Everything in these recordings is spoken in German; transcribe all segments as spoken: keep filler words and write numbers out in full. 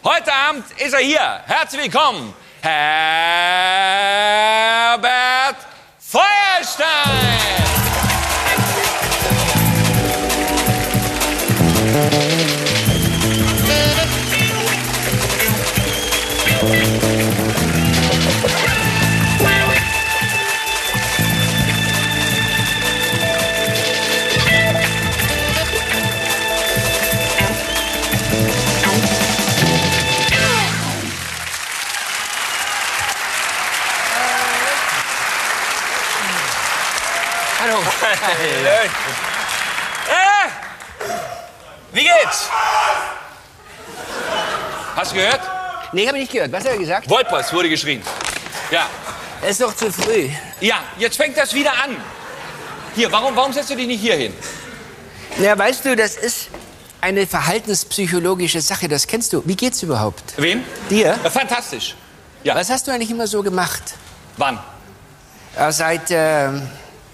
Heute Abend ist er hier. Herzlich willkommen, Herbert Feuerstein. Hallo. Hallo. Äh, wie geht's? Hast du gehört? Nee, habe ich nicht gehört. Was hat er gesagt? Wolpers wurde geschrien. Ja. Es ist doch zu früh. Ja, jetzt fängt das wieder an. Hier, warum, warum setzt du dich nicht hier hin? Ja, weißt du, das ist eine verhaltenspsychologische Sache. Das kennst du. Wie geht's überhaupt? Wem? Dir? Ja, fantastisch. Ja. Was hast du eigentlich immer so gemacht? Wann? Äh, seit ähm,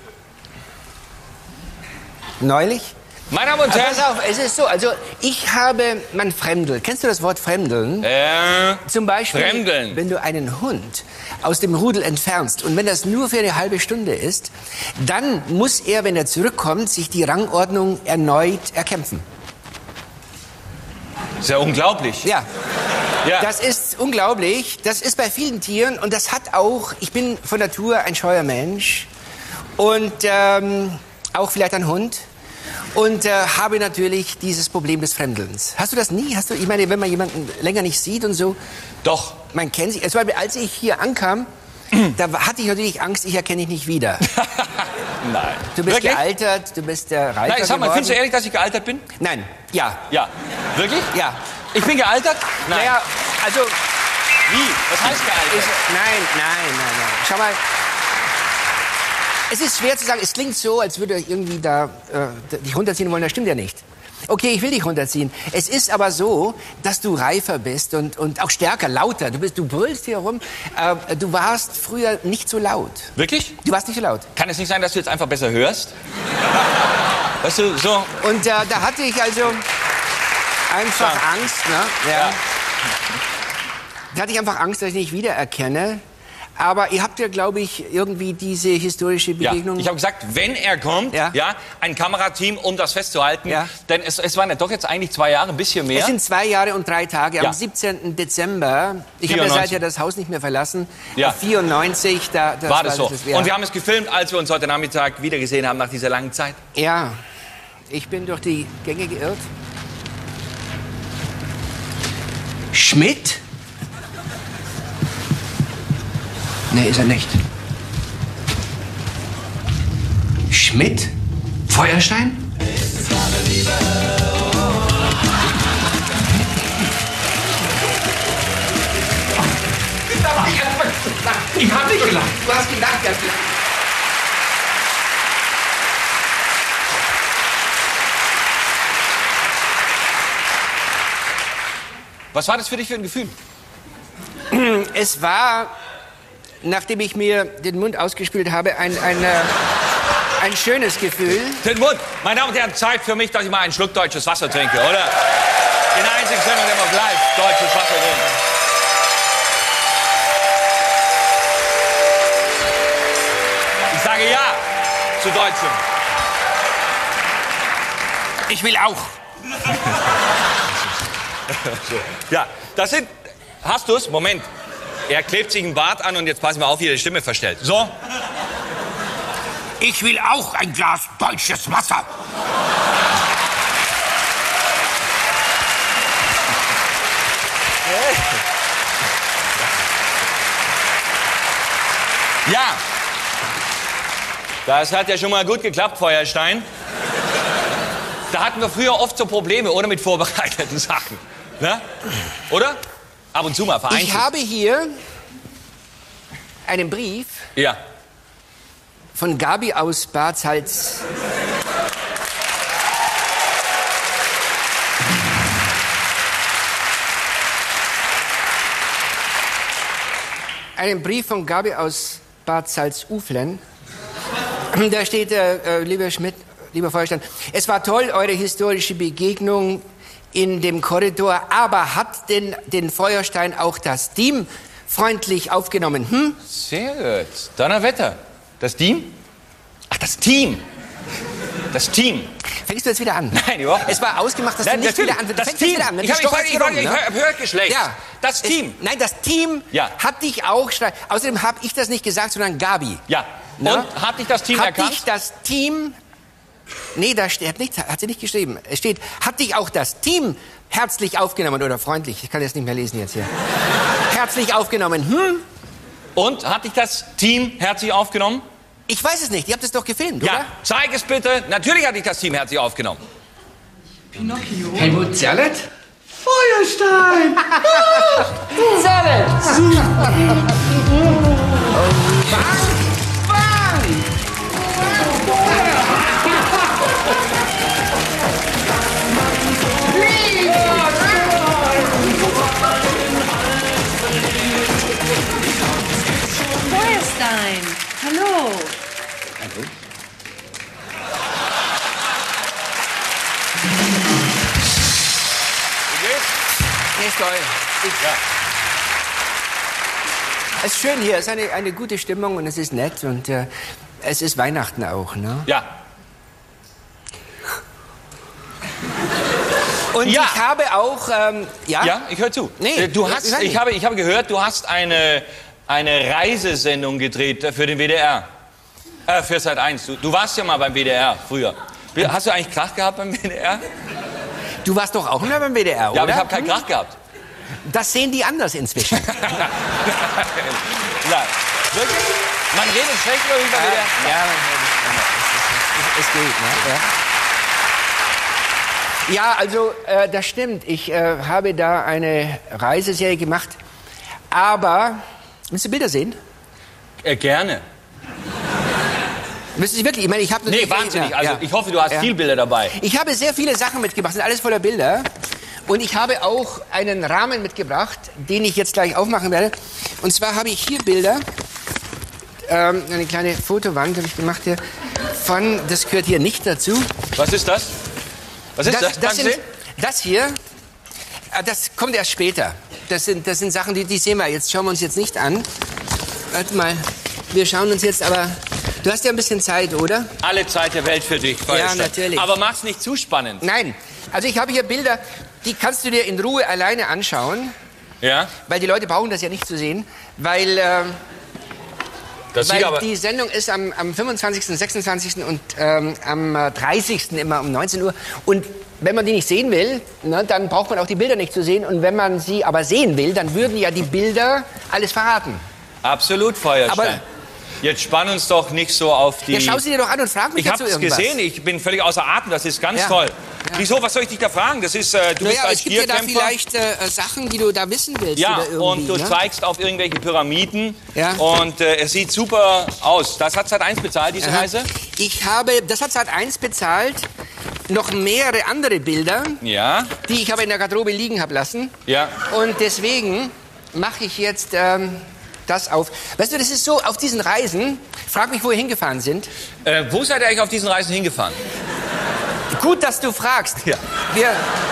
neulich? Meine Damen und Aber Herren. pass auf, es ist so, also ich habe, man fremdelt. Kennst du das Wort fremdeln? Äh, Zum Beispiel, fremdeln. wenn du einen Hund aus dem Rudel entfernst und wenn das nur für eine halbe Stunde ist, dann muss er, wenn er zurückkommt, sich die Rangordnung erneut erkämpfen. Ist ja unglaublich. Ja. Ja. Das ist unglaublich. Das ist bei vielen Tieren und das hat auch, ich bin von Natur ein scheuer Mensch und ähm, auch vielleicht ein Hund. Und äh, habe natürlich dieses Problem des Fremdelns. Hast du das nie? Hast du, ich meine, wenn man jemanden länger nicht sieht und so. Doch. Man kennt sich. Zum Beispiel, als ich hier ankam, da hatte ich natürlich Angst, ich erkenne dich nicht wieder. Nein. Du bist Wirklich? gealtert, du bist der Reiter Nein, sag mal, geworden. findest du ehrlich, dass ich gealtert bin? Nein, ja, Ja. Wirklich? ja. Ich bin gealtert? Nein. Naja, also, Wie? Was heißt gealtert? ich, nein, nein, nein, nein. Schau mal. Es ist schwer zu sagen, es klingt so, als würde er irgendwie da äh, dich runterziehen wollen, das stimmt ja nicht. Okay, ich will dich runterziehen. Es ist aber so, dass du reifer bist und, und auch stärker, lauter. Du, bist, du brüllst hier rum. Äh, du warst früher nicht so laut. Wirklich? Du warst nicht so laut. Kann es nicht sein, dass du jetzt einfach besser hörst? Weißt du, so. Und äh, da hatte ich also einfach Ja. Angst. Ne? Ja. Ja. Da hatte ich einfach Angst, dass ich nicht wiedererkenne. Aber ihr habt ja, glaube ich, irgendwie diese historische Ja. Begegnung. Ich habe gesagt, wenn er kommt, ja. Ja. ein Kamerateam, um das festzuhalten. Ja. Denn es, es waren ja doch jetzt eigentlich zwei Jahre, ein bisschen mehr. Es sind zwei Jahre und drei Tage. Ja. Am siebzehnten Dezember. Ich habe ja vierundneunzig. seither das Haus nicht mehr verlassen. Ja. vierundneunzig, da, das war das so. Das, ja. Und wir haben es gefilmt, als wir uns heute Nachmittag wiedergesehen haben nach dieser langen Zeit. Ja, ich bin durch die Gänge geirrt. Schmidt? Nee, ist er nicht. Schmidt? Feuerstein? Ich hab nicht gelacht. Du hast gedacht, ja. Was war das für dich für ein Gefühl? Es war, nachdem ich mir den Mund ausgespült habe, ein, ein, äh, ein schönes Gefühl. Den Mund. Meine Damen und Herren, Zeit für mich, dass ich mal einen Schluck deutsches Wasser trinke, oder? In der einzigen Sendung, der noch live deutsches Wasser trinkt. Ich sage ja zu Deutschem. Ich will auch. Ja, das sind... Hast du's? Moment. Er klebt sich einen Bart an und jetzt passen wir auf, wie er die Stimme verstellt. So. Ich will auch ein Glas deutsches Wasser. Ja. Das hat ja schon mal gut geklappt, Feuerstein. Da hatten wir früher oft so Probleme, oder mit vorbereiteten Sachen. Ne? Oder? Ab und zu mal vereinzelt. Ich habe hier einen Brief Ja. von Gabi aus Bad Salz. Einen Brief von Gabi aus Bad Salzuflen. Da steht, äh, äh, lieber Schmidt, lieber Feuerstein, es war toll, eure historische Begegnung. in dem Korridor. Aber hat denn den Feuerstein auch das Team freundlich aufgenommen? Hm? Sehr gut. Donnerwetter. Das Team? Ach, das Team. Das Team. Fängst du jetzt wieder an? Nein, überhaupt nicht. Es war ausgemacht, dass Nein, du nicht natürlich. wieder an. Du Das fängst Team. jetzt wieder an. Ich habe Stoch ich, ich, rum, ich, ich, ne? ich hör Geschlecht. Ja. Das Team. Es, nein, das Team Ja. hat dich auch... schrei- Außerdem habe ich das nicht gesagt, sondern Gabi. Ja. Na? Und hat dich das Team hat erkannt? dich das Team... Nee, da steht nicht, hat sie nicht geschrieben. Es steht, hat dich auch das Team herzlich aufgenommen oder freundlich. Ich kann jetzt nicht mehr lesen jetzt hier. Herzlich aufgenommen. Hm? Und hat dich das Team herzlich aufgenommen? Ich weiß es nicht. Ihr habt es doch gefilmt, Ja. oder? Zeig es bitte. Natürlich hat dich das Team herzlich aufgenommen. Pinocchio. Helmut Zerlett? Feuerstein! Zerlett! Feuerstein, hallo. Hallo? Nee, ist toll. Ich, Ja. Es ist schön hier. Es ist eine, eine gute Stimmung und es ist nett. Und äh, es ist Weihnachten auch, ne? Ja. Und Ja. ich habe auch... Ähm, ja? Ja, ich höre zu. Nee, Äh, du ich hast, weiß nicht. ich, habe, ich habe gehört, du hast eine, eine Reisesendung gedreht für den W D R. Äh, für Sat eins. Du, du warst ja mal beim W D R früher. Hast du eigentlich Krach gehabt beim W D R? Du warst doch auch immer beim W D R, oder? Ja, aber ich habe keinen Krach gehabt. Das sehen die anders inzwischen. Nein. Wirklich? Man redet schlecht über mich beim W D R? Ja, es, es, es geht, ne? Ja, ja also äh, das stimmt. Ich äh, habe da eine Reiseserie gemacht. Aber, willst du Bilder sehen? Äh, gerne. Müssen Sie wirklich? Ich meine, ich habe Nee, natürlich- wahnsinnig. Ja, Also ja. ich hoffe, du hast Ja. viel Bilder dabei. Ich habe sehr viele Sachen mitgebracht, sind alles voller Bilder. Und ich habe auch einen Rahmen mitgebracht, den ich jetzt gleich aufmachen werde. Und zwar habe ich hier Bilder, ähm, eine kleine Fotowand habe ich gemacht hier, von, das gehört hier nicht dazu. Was ist das? Was ist das? Das, das, Darf ich sind, sehen? das hier, äh, das kommt erst später. Das sind, das sind Sachen, die, die sehen wir jetzt, schauen wir uns jetzt nicht an. Warte mal, wir schauen uns jetzt aber... Du hast ja ein bisschen Zeit, oder? Alle Zeit der Welt für dich, Feuerstein. natürlich. Aber mach's nicht zu spannend. Nein, also ich habe hier Bilder, die kannst du dir in Ruhe alleine anschauen, Ja? weil die Leute brauchen das ja nicht zu sehen, weil, ähm, Das sieht weil aber... die Sendung ist am, am fünfundzwanzigsten, sechsundzwanzigsten und ähm, am äh, dreißigsten immer um neunzehn Uhr. Und wenn man die nicht sehen will, ne, dann braucht man auch die Bilder nicht zu sehen. Und wenn man sie aber sehen will, dann würden ja die Bilder alles verraten. Absolut, Feuerstein. Aber- Jetzt spann uns doch nicht so auf die... Ja, schau sie dir doch an und frag mich ich dazu hab's irgendwas. gesehen, ich bin völlig außer Atem, das ist ganz Ja. toll. Ja. Wieso, was soll ich dich da fragen? Das ist, äh, du bist Naja, als es gibt ja da Vierkämpfer. vielleicht äh, Sachen, die du da wissen willst. Ja, oder irgendwie, und du ne? zeigst auf irgendwelche Pyramiden. Ja. Und äh, es sieht super aus. Das hat Sat eins bezahlt, diese Aha. Reise? Ich habe, das hat Sat eins bezahlt, noch mehrere andere Bilder, Ja, die ich aber in der Garderobe liegen habe lassen. ja. Und deswegen mache ich jetzt ähm, das auf. Weißt du, das ist so, auf diesen Reisen, frag mich, wo wir hingefahren sind. Äh, wo seid ihr eigentlich auf diesen Reisen hingefahren? Gut, dass du fragst. Ja. Wir,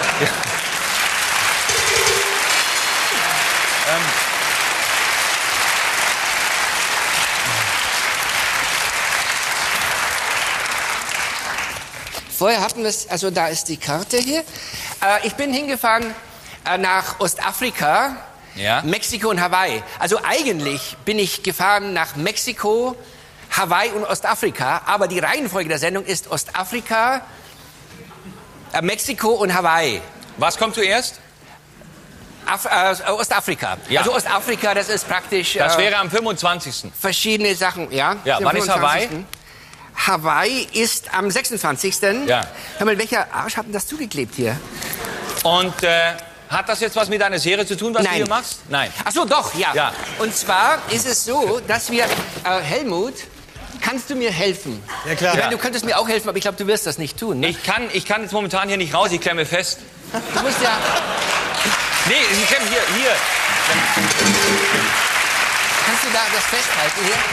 Vorher hatten wir es, also da ist die Karte hier. Äh, ich bin hingefahren äh, nach Ostafrika, Ja. Mexiko und Hawaii. Also eigentlich bin ich gefahren nach Mexiko, Hawaii und Ostafrika, aber die Reihenfolge der Sendung ist Ostafrika, äh, Mexiko und Hawaii. Was kommt zuerst? Af äh, Ostafrika. Ja. Also Ostafrika, das ist praktisch Das äh, wäre am fünfundzwanzigsten verschiedene Sachen, ja. Ja, Am wann ist Hawaii? fünfundzwanzigsten Hawaii ist am sechsundzwanzigsten Ja. Hör mal, welcher Arsch hat denn das zugeklebt hier? Und äh, hat das jetzt was mit deiner Serie zu tun, was Nein. du hier machst? Nein. Ach so, doch, ja. Ja. Und zwar ist es so, dass wir, äh, Helmut, kannst du mir helfen? Ja, klar. Ich Ja. meine, du könntest mir auch helfen, aber ich glaube, du wirst das nicht tun. Ne? Ich kann, ich kann jetzt momentan hier nicht raus, ich klemme fest. Du musst ja, Nee, ich klemme hier, hier. kannst du da das festhalten hier?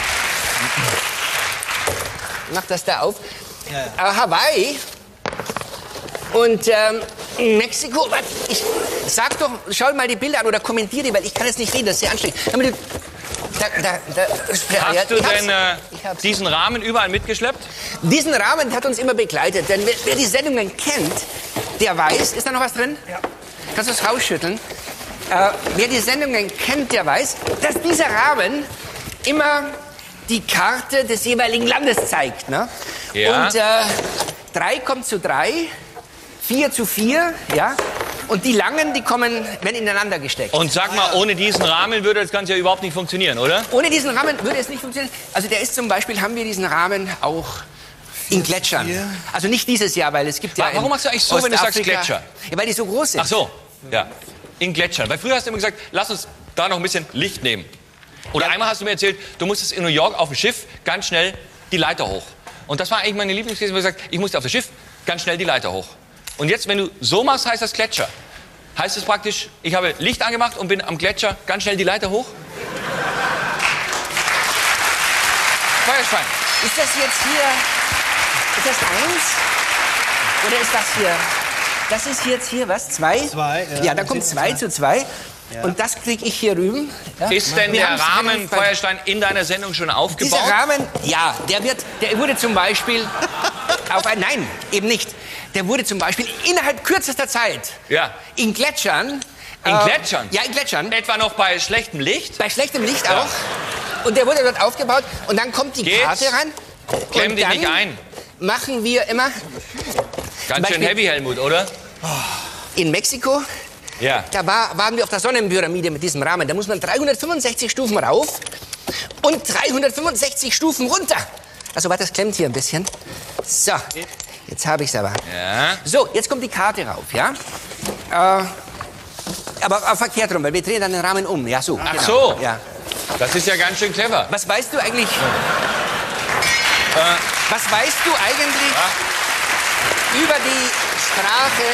Mach das da auf. Äh, Hawaii. Und ähm, Mexiko, ich sag doch, schau mal die Bilder an oder kommentiere die, weil ich kann jetzt nicht reden, das ist sehr anstrengend. Da, da, da, Hast du denn äh, diesen Rahmen überall mitgeschleppt? Diesen Rahmen hat uns immer begleitet, denn wer, wer die Sendungen kennt, der weiß, ist da noch was drin? Ja. Kannst du es rausschütteln? Äh, wer die Sendungen kennt, der weiß, dass dieser Rahmen immer die Karte des jeweiligen Landes zeigt. Ne? Ja. Und äh, drei kommt zu drei, vier zu vier, ja. Und die langen, die kommen, werden ineinander gesteckt. Und sag mal, ohne diesen Rahmen würde das Ganze ja überhaupt nicht funktionieren, oder? Ohne diesen Rahmen würde es nicht funktionieren. Also der ist zum Beispiel, haben wir diesen Rahmen auch in Gletschern. Also nicht dieses Jahr, weil es gibt ja Warum machst du eigentlich so, wenn du sagst Ostafrika- Gletscher? Ja, weil die so groß sind. Ach so, ja. In Gletschern. Weil früher hast du immer gesagt, lass uns da noch ein bisschen Licht nehmen. Oder Ja. einmal hast du mir erzählt, du musstest in New York auf dem Schiff ganz schnell die Leiter hoch. Und das war eigentlich meine Lieblingsgeschichte, wo ich gesagt, ich musste auf dem Schiff ganz schnell die Leiter hoch. Und jetzt, wenn du so machst, heißt das Gletscher. Heißt es praktisch, ich habe Licht angemacht und bin am Gletscher ganz schnell die Leiter hoch? Feuerstein. Ist das jetzt hier, ist das eins? Oder ist das hier, das ist jetzt hier was, zwei? Zwei, ja. Ja, da kommt zwei zu zwei. Und das kriege ich hier rüben. Ja. Ist denn Wir der haben's Rahmen, relativ bei- Feuerstein, in deiner Sendung schon aufgebaut? Dieser Rahmen, ja, der wird, der wurde zum Beispiel auf ein, nein, eben nicht. Der wurde zum Beispiel innerhalb kürzester Zeit Ja. in Gletschern. In äh, Gletschern? Ja, in Gletschern. Etwa noch bei schlechtem Licht? Bei schlechtem Licht Ja. auch. Und der wurde dort aufgebaut. Und dann kommt die Geht's? Karte ran. Klemm und dich dann nicht ein. Machen wir immer Ganz schön Beispiel- heavy, Helmut, oder? in Mexiko. Ja. Da war, waren wir auf der Sonnenpyramide mit diesem Rahmen. Da muss man dreihundertfünfundsechzig Stufen rauf und dreihundertfünfundsechzig Stufen runter. Also warte, das klemmt hier ein bisschen. So, jetzt habe ich es aber. Ja. So, jetzt kommt die Karte rauf, ja? Äh, aber äh, verkehrt rum, weil wir drehen dann den Rahmen um. Ja, so. Ach genau. so. Ja. Das ist ja ganz schön clever. Was weißt du eigentlich? Was weißt du eigentlich über die Sprache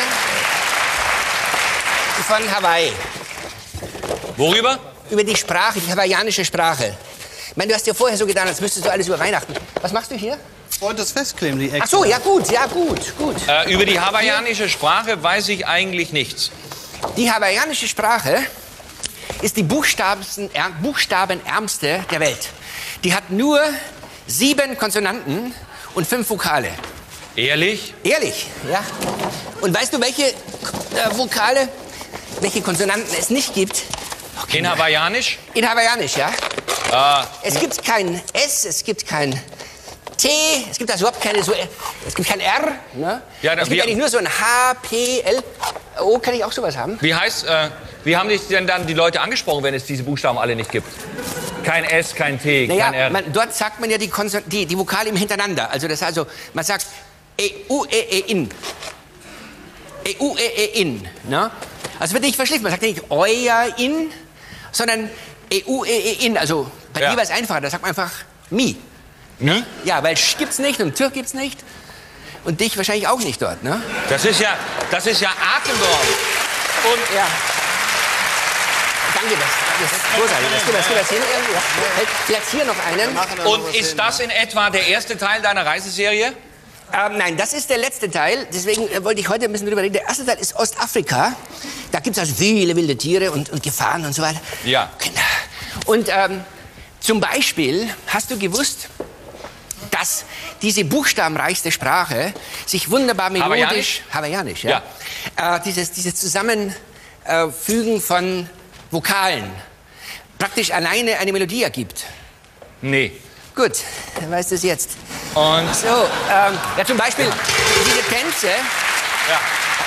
von Hawaii? Worüber? Über die Sprache, die hawaiianische Sprache. Ich meine, du hast ja vorher so getan, als müsstest du alles über Weihnachten. Was machst du hier? Ich wollte das festkleben, die Ecke. Ach so, ja gut, ja gut, gut. Äh, über die hawaiianische Sprache weiß ich eigentlich nichts. Die hawaiianische Sprache ist die buchstabensten- er- buchstabenärmste der Welt. Die hat nur sieben Konsonanten und fünf Vokale. Ehrlich? Ehrlich, ja. Und weißt du, welche äh, Vokale, welche Konsonanten es nicht gibt? In Hawaiianisch? In Hawaiianisch, ja. Ah, Es gibt kein S, es gibt kein T, es gibt also überhaupt keine so, es gibt kein R, ne? Ja, da- es gibt wir- eigentlich nur so ein H, P, L. O, kann ich auch sowas haben? wie heißt, äh, wie haben dich denn dann die Leute angesprochen, wenn es diese Buchstaben alle nicht gibt? Kein S, kein T, kein Naja, R. man, dort sagt man ja die, Konson die, die Vokale im Hintereinander. Also das also, man sagt E, U, E, E, in. E, U, E, E, in. Ne? Also wird nicht verschliffen. Man sagt nicht euer, in, sondern E, U, E, E, in. Also bei Ja. mir war es einfacher. Da sagt man einfach mi. Hm? Ja, weil Sch gibt's nicht und Tür gibt's nicht. Und dich wahrscheinlich auch nicht dort, ne? Das ist ja, das ist ja atemberaubend. Und Ja. Danke, das, das ist großartig. Das gibt das, gibt das hin irgendwie. Ja. Vielleicht hier noch einen. Und ist das in etwa der erste Teil deiner Reiseserie? Ähm, nein, das ist der letzte Teil. Deswegen äh, wollte ich heute ein bisschen drüber reden. Der erste Teil ist Ostafrika. Da gibt es also viele wilde Tiere und, und Gefahren und so weiter. Ja. Genau. Und ähm, zum Beispiel, hast du gewusst, dass diese buchstabenreichste Sprache sich wunderbar melodisch... Hawaiianisch? Hawaiianisch, ja. Äh, dieses, dieses Zusammenfügen von Vokalen praktisch alleine eine Melodie ergibt. Nee. Gut, dann weißt du es jetzt. Und So, ähm, ja, zum Beispiel diese Tänze. ja.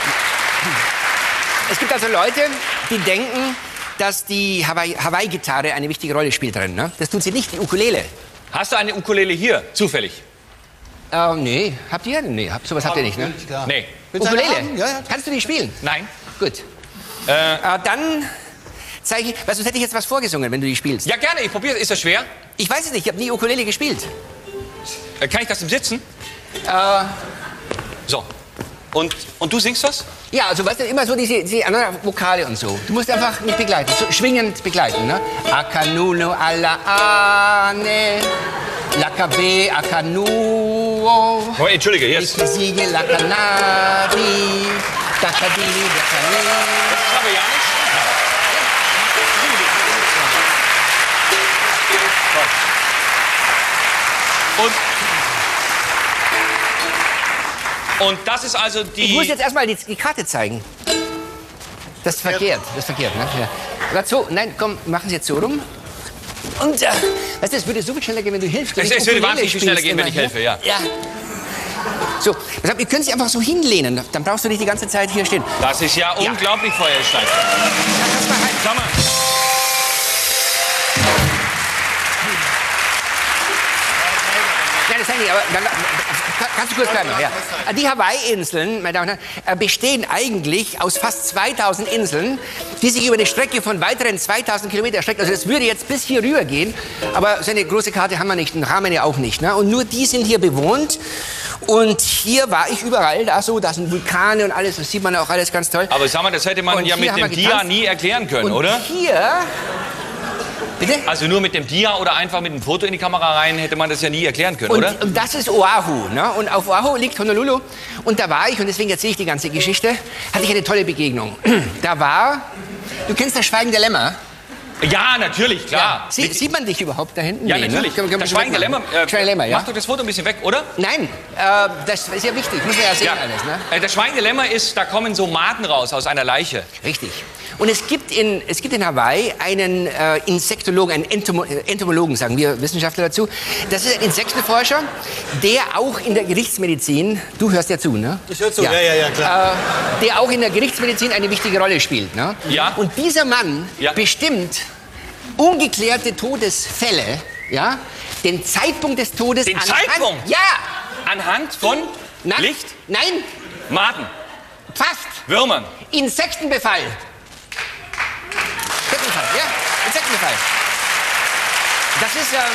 Es gibt also Leute, die denken, dass die Hawaii- Hawaii-Gitarre eine wichtige Rolle spielt drin. Ne? Das tut sie nicht, die Ukulele. Hast du eine Ukulele hier, zufällig? Äh, nee, habt ihr? Nee, habt, sowas habt ihr nicht, ne? Klar. Nee. Willst du eine Ukulele? haben? Ja, ja. Kannst du die spielen? Nein. Gut. Äh, Äh, dann zeige ich, weißt du, sonst hätte ich jetzt was vorgesungen, wenn du die spielst. ja, gerne, ich probiere. Ist das schwer? Ich weiß es nicht, ich habe nie Ukulele gespielt. Äh, kann ich das im Sitzen? Äh, So. Und, und du singst das? ja, also weißt du, immer so diese, diese anderen Vokale und so. Du musst einfach mich begleiten, so schwingend begleiten, ne? Akanuno alla ane, lakabe akanuo. Oh, entschuldige, jetzt. Siege la canavi, Das ist hawaiianisch. Und, und das ist also die... Ich muss jetzt erstmal die, die Karte zeigen. Das ist verkehrt. Das ist verkehrt, ne? Ja. Aber so, nein, komm, machen Sie jetzt so rum. Und, äh, weißt du, es würde so viel schneller gehen, wenn du hilfst. Es, es würde wahnsinnig viel schneller gehen, wenn ich helfe, ja. Ja. So, wir können Sie einfach so hinlehnen. Dann brauchst du nicht die ganze Zeit hier stehen. Das ist ja, ja. unglaublich, Feuerstein. Lass mal rein. Sag mal. Ja, das sage ich, aber dann, kannst du kurz bleiben? Ja. Die Hawaii-Inseln, meine Damen und Herren, bestehen eigentlich aus fast zweitausend Inseln, die sich über eine Strecke von weiteren zweitausend Kilometer erstrecken. Also das würde jetzt bis hier rüber gehen, aber so eine große Karte haben wir nicht, einen Rahmen ja auch nicht. Ne? Und nur die sind hier bewohnt. Und hier war ich überall, da so, da sind Vulkane und alles, das sieht man auch alles ganz toll. Aber sag mal, das hätte man und ja mit dem Dia nie erklären können, und oder? Hier... Bitte? Also nur mit dem Dia oder einfach mit dem Foto in die Kamera rein hätte man das ja nie erklären können, und, oder? Und das ist Oahu, ne? Und auf Oahu liegt Honolulu. Und da war ich, und deswegen erzähle ich die ganze Geschichte, hatte ich eine tolle Begegnung. Da war, du kennst das Schweigende Lämmer? Ja, natürlich, klar. Ja. Sie, sieht man dich überhaupt da hinten? Ja, nee, natürlich. Ne? Können, können das Schweigende Lämmer, äh, Schweigende Lämmer, ja. Mach doch das Foto ein bisschen weg, oder? Nein, äh, das ist ja wichtig, muss man ja sehen ja. alles. Ne? Äh, das Schweigende Lämmer ist, da kommen so Maden raus aus einer Leiche. Richtig. Und es gibt in, es gibt in Hawaii einen äh, Insektologen, einen Entomo Entomologen, sagen wir Wissenschaftler dazu. Das ist ein Insektenforscher, der auch in der Gerichtsmedizin, du hörst ja zu, ne? Ich höre zu, ja, ja, ja, klar. Äh, der auch in der Gerichtsmedizin eine wichtige Rolle spielt. Ne? Ja. Und dieser Mann ja. bestimmt ungeklärte Todesfälle, ja? Den Zeitpunkt des Todes. Den anhand, Zeitpunkt? Ja! Anhand von Na, Licht? Nein, Maden? fast. Würmern? Insektenbefall. Insektenbefall, ja, Insektenbefall. Das ist, ähm,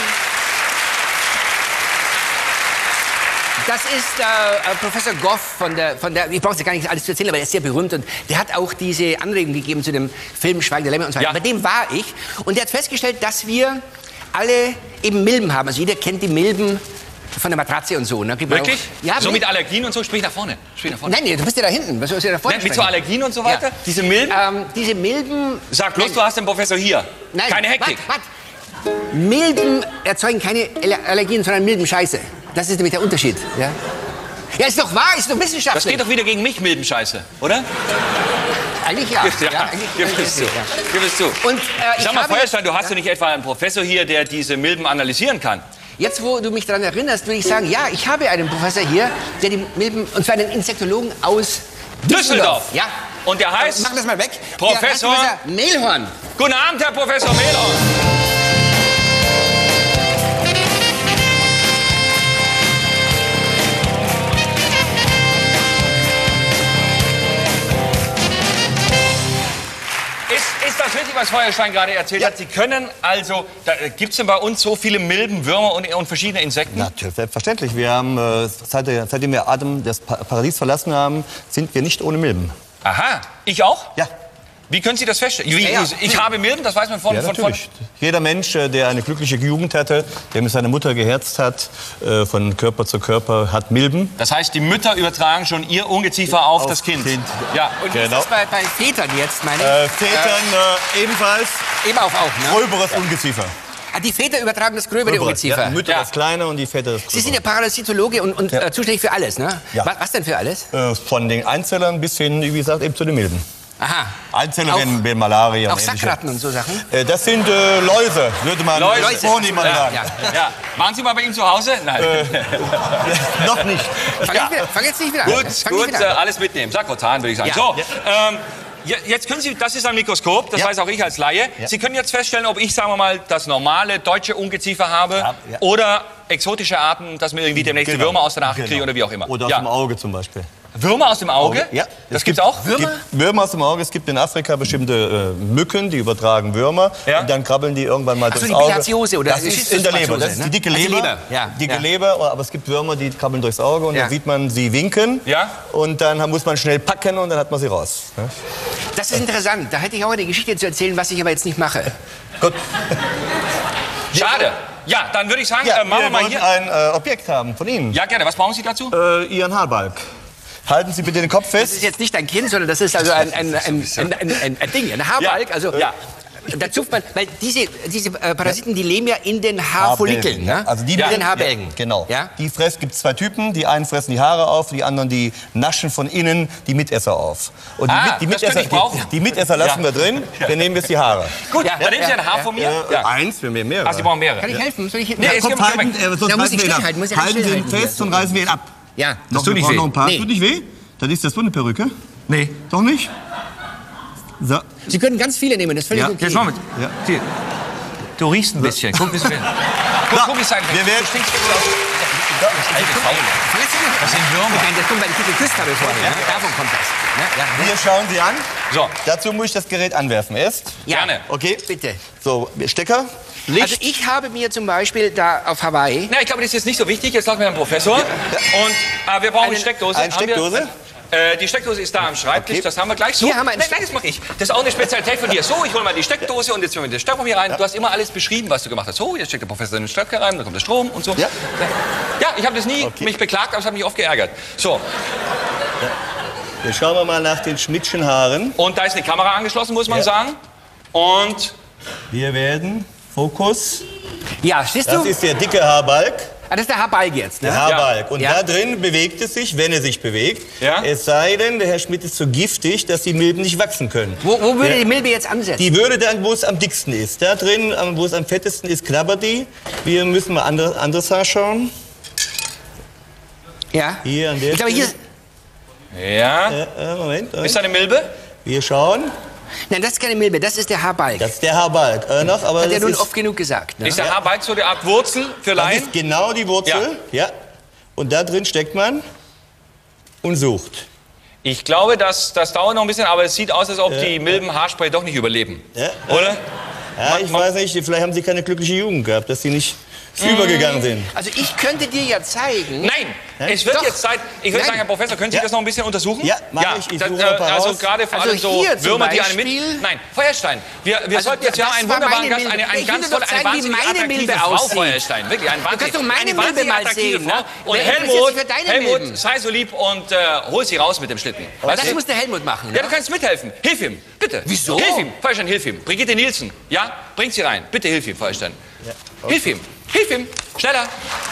das ist äh, Professor Goff von der, von der, ich brauche jetzt gar nicht alles zu erzählen, aber er ist sehr berühmt und der hat auch diese Anregung gegeben zu dem Film Schweigende Lämmer und so weiter. Ja. Bei dem war ich und der hat festgestellt, dass wir alle eben Milben haben. Also jeder kennt die Milben von der Matratze und so. Ne? Wirklich? Auch, ja, so Milben. mit Allergien und so? Sprich nach vorne. Sprich nach vorne. Nein, nee, du bist ja da hinten. Was sollst du da vorne Nein, mit sprechen? so Allergien und so weiter? Ja. Diese Milben? Ähm, diese Milben... Sag bloß, Nein. du hast den Professor hier. Nein, Keine Hektik. Wart, wart. Milben erzeugen keine Allergien, sondern Milbenscheiße. Das ist nämlich der Unterschied. Ja, ja ist doch wahr, ist doch wissenschaftlich. Das geht doch wieder gegen mich, Milbenscheiße, oder? Eigentlich ja. Ja, ja, eigentlich, gib eigentlich es zu. ja. Gib es zu. Und, äh, ich Sag mal, habe, Feuerstein, du hast ja. doch nicht etwa einen Professor hier, der diese Milben analysieren kann? Jetzt, wo du mich daran erinnerst, würde ich sagen, ja, ich habe einen Professor hier, der die Milben, und zwar einen Insektologen aus Düsseldorf. Düsseldorf. Ja. Und der heißt? Mach das mal weg. Professor? Der heißt Professor Mehlhorn. Guten Abend, Herr Professor Mehlhorn. Ist, ist das richtig, was Feuerstein gerade erzählt Ja. hat? Sie können also, gibt es denn bei uns so viele Milben, Würmer und, und verschiedene Insekten? Natürlich, selbstverständlich. Wir haben, äh, seit, seitdem wir Adam das Pa- Paradies verlassen haben, sind wir nicht ohne Milben. Aha, ich auch? Ja. Wie können Sie das feststellen? Wie, Ja, ja. Ich habe Milben, das weiß man von... Ja, von, von natürlich. Jeder Mensch, äh, der eine glückliche Jugend hatte, der mit seiner Mutter geherzt hat, äh, von Körper zu Körper, hat Milben. Das heißt, die Mütter übertragen schon ihr Ungeziefer auf, Auf das Kind. Kind. Ja. Und wie ist Genau. das bei, bei Vätern jetzt, meine ich? Äh, Vätern äh, ebenfalls Eben auch, auch, ne? gröberes Ungeziefer. Ah, die Väter übertragen das gröbere Ungeziefer. Ja, die Mütter Ja. das kleine und die Väter das gröbere. Sie sind ja Parasitologe und, und Ja. äh, zuständig für alles, ne? Ja. Was, was denn für alles? Äh, von den Einzellern bis hin, wie gesagt, eben zu den Milben. Aha. Einzeller Auch- werden werden Malaria. Auch und ähnliche. Sackratten und so Sachen? Äh, das sind äh, Läuse, würde man Läuse. Läuse. Oh, niemand Ja, sagen. ja. Ja. Waren Sie mal bei ihm zu Hause? Nein. Noch nicht. Fang, Ja. jetzt wieder, fang jetzt nicht wieder an. Gut, Fang gut, nicht äh, wieder an. alles mitnehmen. Sakrotan, würde ich sagen. Ja. So, ähm, je- jetzt können Sie, das ist ein Mikroskop, das Ja. weiß auch ich als Laie. Ja. Sie können jetzt feststellen, ob ich, sagen wir mal, das normale deutsche Ungeziefer habe Ja, ja. oder exotische Arten, dass wir irgendwie demnächst die Genau. Würmer aus der Nase Genau. kriegen oder wie auch immer. Oder aus ja. dem Auge zum Beispiel. Würmer aus dem Auge? Ja. Das Es gibt's gibt auch? Würmer? Gibt Würmer aus dem Auge. Es gibt in Afrika bestimmte äh, Mücken, die übertragen Würmer. Ja. Und dann krabbeln die irgendwann mal Ach so, durchs die Auge. Bilharziose oder das ist in der Leber. Das ist die ne? dicke Ach, die Leber. Leber, ja, Dicke ja. Leber. Aber es gibt Würmer, die krabbeln durchs Auge. Und Ja. dann sieht man sie winken. Ja. Und dann muss man schnell packen und dann hat man sie raus. Ja? Das ist interessant. Da hätte ich auch eine Geschichte zu erzählen, was ich aber jetzt nicht mache. Gut. Schade. Ja, dann würde ich sagen, Ja, äh, machen wir wir mal wollten hier. ein äh, Objekt haben von Ihnen. Ja, gerne. Was brauchen Sie dazu? Äh, Ihren Haarbalg. Halten Sie bitte den Kopf Das fest. ist jetzt nicht ein Kind, sondern das ist also ein, ein, ein, ein, ein, ein, ein Ding, ein Haarbalg. Ja. Also, Ja. Da zupft man, weil diese, diese äh, Parasiten, die leben ja in den Haarfollikeln. Ne? Also die in ja. den Haarbälgen. Ja, genau. Ja? Die fressen, gibt zwei Typen. Die einen fressen die Haare auf, die anderen die naschen von innen die Mitesser auf. Und die, Ah, Mit- die, das könnte Mitesser, ich brauchen. die, die Mitesser lassen wir drin. Wir nehmen jetzt die Haare. Gut, Ja, dann nehmen Sie ja, ein Haar ja, von mir. Äh, Eins, wir nehmen mehrere. Ach, Sie brauchen mehrere. Kann ich helfen? Soll ich Nee, es Kopf gibt- halten, äh, sonst Da muss reißen ich wir ihn ab. stillhalten, muss ich Halten Sie ihn stillhalten fest hier. und reißen wir ihn ab. Ja. Noch, tut wir nicht brauchen weh. noch ein paar. Nee. Tut nicht weh? Dann ist das so eine Perücke. Nee. Doch nicht? So. Sie können ganz viele nehmen, das ist völlig Ja, okay. Jetzt machen wir. Ja. Hier. Du riechst ein bisschen. Guck, wie es wird. Guck, So, guck, wie es sein wir werden- Du stinkst wirklich aus. Alte Faule. Das sind Würmer. Das kommt, weil ich die geküsst habe vorher. Ne? Davon kommt das. Ne? Ja. Hier schauen Sie an. So, Dazu muss ich das Gerät anwerfen. Erst. Ja. gerne. Okay. Bitte. So, Stecker. Licht. Also ich habe mir zum Beispiel da auf Hawaii Na, ich glaube, das ist jetzt nicht so wichtig. Jetzt lassen wir Herrn Professor. Und äh, wir brauchen eine Steckdose. eine Haben wir- Steckdose? Äh, die Steckdose ist da am Schreibtisch. Okay. Das haben wir gleich. So. Hier haben wir eine nein, nein, das mache ich. Das ist auch eine Spezialität von dir. So, ich hole mal die Steckdose und jetzt holen wir den Stecker hier rein. Du hast immer alles beschrieben, was du gemacht hast. So, jetzt steckt der Professor den Stecker rein, dann kommt der Strom und so. Ja. Ja, ich habe das nie Okay. mich beklagt, aber es hat mich oft geärgert. So, Jetzt schauen wir mal nach den Schmidtschen Haaren. und da ist eine Kamera angeschlossen, muss man Ja. sagen. Und Wir werden, Fokus, Ja, siehst das du? ist der dicke Haarbalg, Ah, das ist der Haarbalg jetzt. Ne? der Haarbalg. Und Ja. da drin bewegt es sich, wenn er sich bewegt. Ja. Es sei denn, der Herr Schmidt ist so giftig, dass die Milben nicht wachsen können. Wo, wo würde Ja. die Milbe jetzt ansetzen? Die würde dann, wo es am dicksten ist. Da drin, am- wo es am fettesten ist, knabbert die. Wir müssen mal andere, anderes Haar schauen. ja. Hier an der Ich glaube, hier, ja, Äh, äh, Moment. ist da eine Milbe? Wir schauen. nein, das ist keine Milbe, das ist der Haarbalg. Das ist der Haarbalg. Äh, noch, aber Hat er das nun ist, oft genug gesagt. Ne? Ist der Haarbalg so eine Art Wurzel für das Laien? ist genau die Wurzel. Ja. Und da drin steckt man und sucht. Ich glaube, das, das dauert noch ein bisschen, aber es sieht aus, als ob die Milben Haarspray doch nicht überleben. Ja. Oder? Ja, ich weiß nicht, vielleicht haben sie keine glückliche Jugend gehabt, dass sie nicht übergegangen sind. Also ich könnte dir ja zeigen. Nein, es wird Doch. jetzt Zeit. Ich würde Nein. sagen, Herr Professor, können Sie Ja. das noch ein bisschen untersuchen? Ja, mach ich. Ich das, suche ein paar also raus. gerade vor Also allem so hier zum Würmer, die eine mit. Beispiel. Nein, Feuerstein. Wir, wir Also sollten jetzt, wir das haben einen war wunderbaren meine Gast, Milbe. eine, eine Ich ganz will doch tolle, eine zeigen, wie wahnsinnig meine attraktive Milbe Frau, aussieht. Feuerstein. Wirklich, ein wahnsinnig, kannst doch meine eine Milbe wahnsinnig mal attraktive sehen, Frau. ne? Und Wer interessiert Helmut, sich für deine Helmut, Milben? sei so lieb und äh, hol sie raus mit dem Schlitten. Weißt Das du? muss der Helmut machen. Ne? Ja, du kannst mithelfen. Hilf ihm, bitte. Wieso? Hilf ihm, Feuerstein, hilf ihm. Brigitte Nielsen, ja? Bringt sie rein. Bitte hilf ihm, Feuerstein. Hilf ihm, hilf ihm. Schneller.